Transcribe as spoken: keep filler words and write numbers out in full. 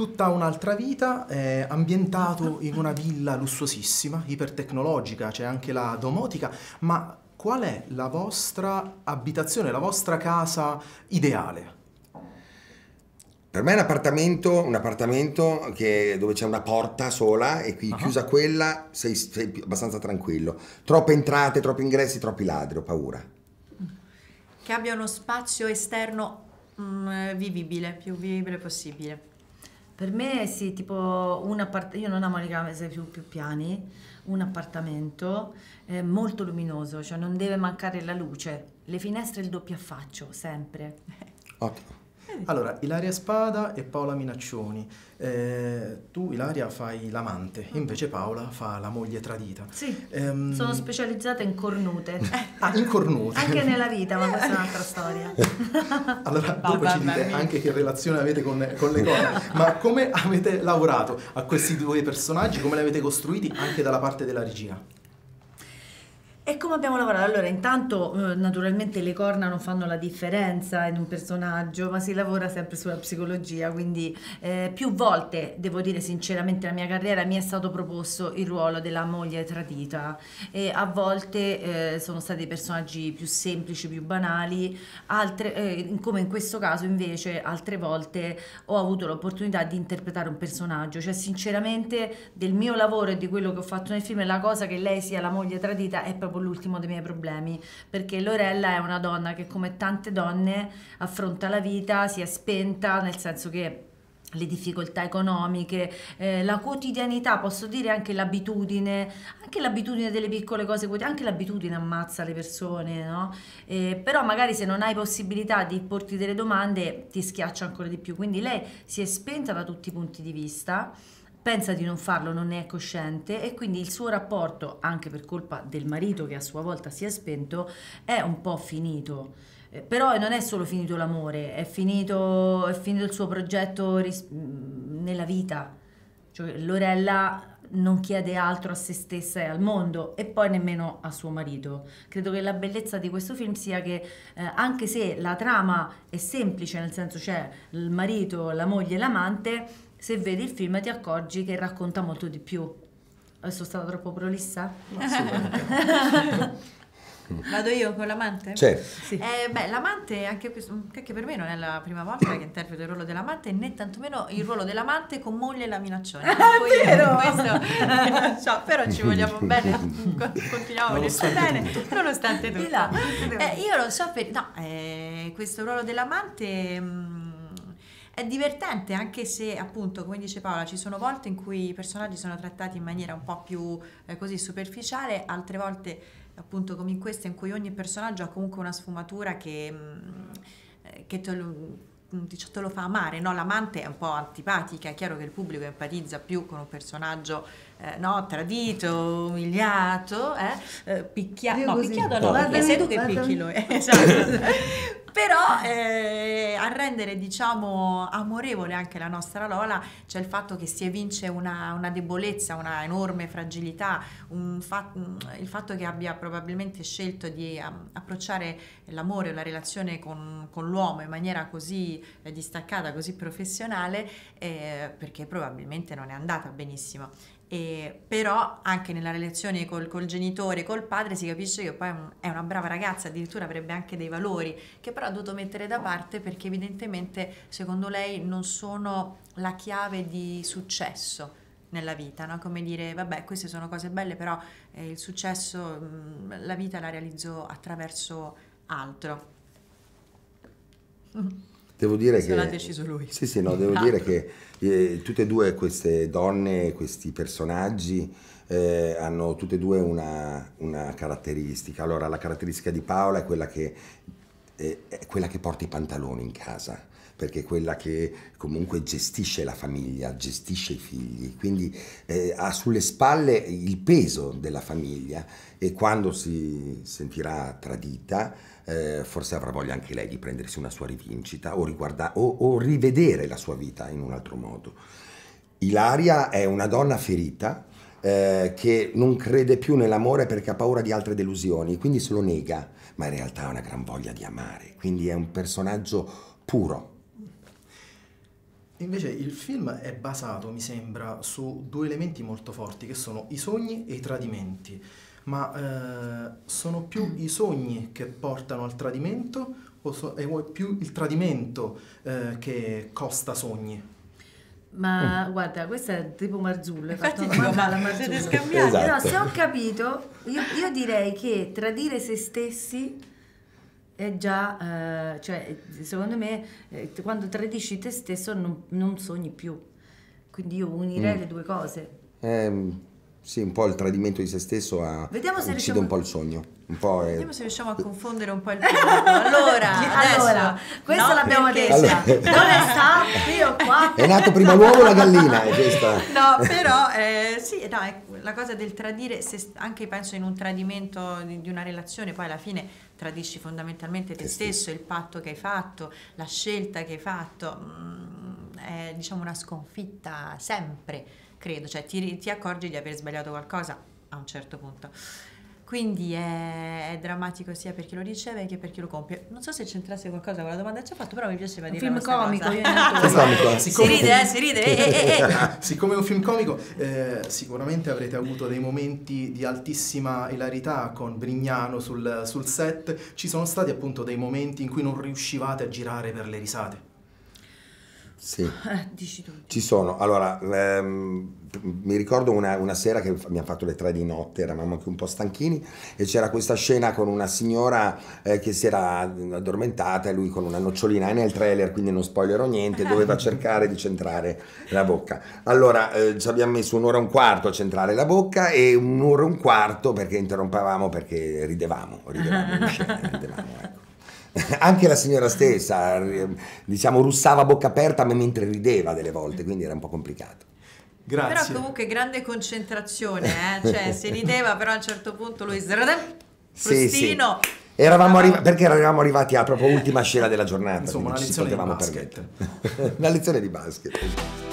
tutta un'altra vita, è ambientato in una villa lussuosissima, ipertecnologica, c'è anche la domotica, ma qual è la vostra abitazione, la vostra casa ideale? Per me è un appartamento, un appartamento che, dove c'è una porta sola e qui Uh-huh. chiusa quella sei, sei abbastanza tranquillo. Troppe entrate, troppi ingressi, troppi ladri, ho paura. Che abbia uno spazio esterno mm, vivibile, più vivibile possibile. Per me sì, tipo un appartamento, io non amo le case più, più piani, un appartamento eh, molto luminoso, cioè non deve mancare la luce, le finestre il doppio affaccio, sempre. Ottimo. Allora, Ilaria Spada e Paola Minaccioni. Eh, tu, Ilaria, fai l'amante, invece Paola fa la moglie tradita. Sì, Ehm, sono specializzata in cornute. Ah, in cornute. Anche nella vita, ma questa è un'altra storia. Allora, dopo ci dite anche che relazione avete con, con le corna, ma come avete lavorato a questi due personaggi, come li avete costruiti anche dalla parte della regia? E come abbiamo lavorato? Allora, intanto, eh, naturalmente le corna non fanno la differenza in un personaggio, ma si lavora sempre sulla psicologia, quindi eh, più volte, devo dire sinceramente, nella mia carriera mi è stato proposto il ruolo della moglie tradita e a volte eh, sono stati personaggi più semplici, più banali, altre, eh, come in questo caso invece, altre volte ho avuto l'opportunità di interpretare un personaggio, cioè sinceramente del mio lavoro e di quello che ho fatto nel film, la cosa che lei sia la moglie tradita è proprio l'ultimo dei miei problemi, perché Lorella è una donna che come tante donne affronta la vita, si è spenta, nel senso che le difficoltà economiche, eh, la quotidianità, posso dire anche l'abitudine, anche l'abitudine delle piccole cose, anche l'abitudine ammazza le persone, no? Eh, però magari se non hai possibilità di porti delle domande ti schiaccia ancora di più, quindi lei si è spenta da tutti i punti di vista, pensa di non farlo, non ne è cosciente e quindi il suo rapporto, anche per colpa del marito che a sua volta si è spento, è un po' finito. Eh, però non è solo finito l'amore, è finito, è finito il suo progetto ris- nella vita. Cioè, Lorella non chiede altro a se stessa e al mondo e poi nemmeno a suo marito. Credo che la bellezza di questo film sia che eh, anche se la trama è semplice, nel senso c'è il marito, la moglie e l'amante, se vedi il film ti accorgi che racconta molto di più. Sono stata troppo prolissa? Assolutamente. Vado io con l'amante? Certo. Sì. Eh, beh, l'amante anche, anche per me non è la prima volta che interpreto il ruolo dell'amante, né tantomeno il ruolo dell'amante con moglie e la minaccione. Ah, è vero! Questo, cioè, però ci vogliamo bene, continuiamo a volerci bene, tutto. nonostante tutto. Là, Eh, io non so per... No, eh, questo ruolo dell'amante... mh, è divertente anche se appunto come dice Paola ci sono volte in cui i personaggi sono trattati in maniera un po' più eh, così superficiale, altre volte appunto come in questa in cui ogni personaggio ha comunque una sfumatura che, mh, che te lo, diciamo, te lo fa amare, no? L'amante è un po' antipatica, è chiaro che il pubblico empatizza più con un personaggio eh, no, tradito, umiliato, eh, eh, picchiato, no, così. picchiato no, Guardami, perché sei tu che guardami. picchi lui, esatto. Però eh, a rendere diciamo amorevole anche la nostra Lola c'è il fatto che si evince una, una debolezza, una enorme fragilità, un fa- il fatto che abbia probabilmente scelto di um, approcciare l'amore o la relazione con, con l'uomo in maniera così eh, distaccata, così professionale, eh, perché probabilmente non è andata benissimo. E, però anche nella relazione col, col genitore, col padre si capisce che poi è, un, è una brava ragazza, addirittura avrebbe anche dei valori che però ha dovuto mettere da parte perché evidentemente secondo lei non sono la chiave di successo nella vita, no? Come dire vabbè queste sono cose belle però eh, il successo, mh, la vita la realizzo attraverso altro. Devo dire Questo che l'ha deciso lui. Sì, sì, no, devo Ah. dire che eh, tutte e due queste donne, questi personaggi eh, hanno tutte e due una, una caratteristica. Allora, la caratteristica di Paola è quella che eh, è quella che porta i pantaloni in casa, perché è quella che comunque gestisce la famiglia, gestisce i figli, quindi eh, ha sulle spalle il peso della famiglia e quando si sentirà tradita eh, forse avrà voglia anche lei di prendersi una sua rivincita o, riguarda- o, o rivedere la sua vita in un altro modo. Ilaria è una donna ferita eh, che non crede più nell'amore perché ha paura di altre delusioni, quindi se lo nega, ma in realtà ha una gran voglia di amare, quindi è un personaggio puro. Invece il film è basato, mi sembra, su due elementi molto forti che sono i sogni e i tradimenti. Ma eh, sono più i sogni che portano al tradimento o so- è più il tradimento eh, che costa sogni? Ma guarda, questa è tipo Marzullo, hai fatto Infatti una dico, domanda alla ma siete Marzullo. scambiati? Esatto. No, se ho capito, io, io direi che tradire se stessi è già, eh, cioè secondo me eh, quando tradisci te stesso non, non sogni più, quindi io unirei Mm. le due cose. Ehm, sì, un po' il tradimento di se stesso a, Vediamo se uccide riusciamo- un po' il sogno. Un po' è... Vediamo se riusciamo a confondere un po' il pubblico. Allora, adesso, Allora, questo no, l'abbiamo perché- detto. Allora- Dove sta? Qui o qua? È nato prima l'uovo o la gallina? È questa. No, però eh, sì, no, è la cosa del tradire, se, anche penso in un tradimento di, di una relazione, poi alla fine tradisci fondamentalmente te Te stesso. stesso, il patto che hai fatto, la scelta che hai fatto, mm, è diciamo una sconfitta sempre, credo, cioè ti, ti accorgi di aver sbagliato qualcosa a un certo punto. Quindi è, è drammatico sia per chi lo riceve che per chi lo compie. Non so se c'entrasse qualcosa con la domanda che ci ha fatto, però mi piaceva Un dire film questa comico, cosa. io neanche È comico, eh. Si ride, eh, si ride. eh, eh, eh. Siccome è un film comico, eh, sicuramente avrete avuto dei momenti di altissima ilarità con Brignano sul, sul set. Ci sono stati appunto dei momenti in cui non riuscivate a girare per le risate. Sì. Eh, dici tu. Ci sono, allora, ehm, mi ricordo una, una sera che abbiamo fatto le tre di notte, eravamo anche un po' stanchini e c'era questa scena con una signora eh, che si era addormentata e lui con una nocciolina, è nel trailer quindi non spoilerò niente, doveva cercare di centrare la bocca. Allora eh, ci abbiamo messo un'ora e un quarto a centrare la bocca e un'ora e un quarto perché interrompevamo, perché ridevamo, ridevamo in scena, ridevamo, ecco. Anche la signora stessa, diciamo, russava a bocca aperta ma mentre rideva delle volte, quindi era un po' complicato. Grazie. Però comunque grande concentrazione, eh? Cioè si rideva, però a un certo punto lui Sì, sì. frustino. Eravamo arri- perché eravamo arrivati alla propria ultima scena della giornata, Insomma, quindi una ci lezione di potevamo basket. permettere. Una lezione di basket.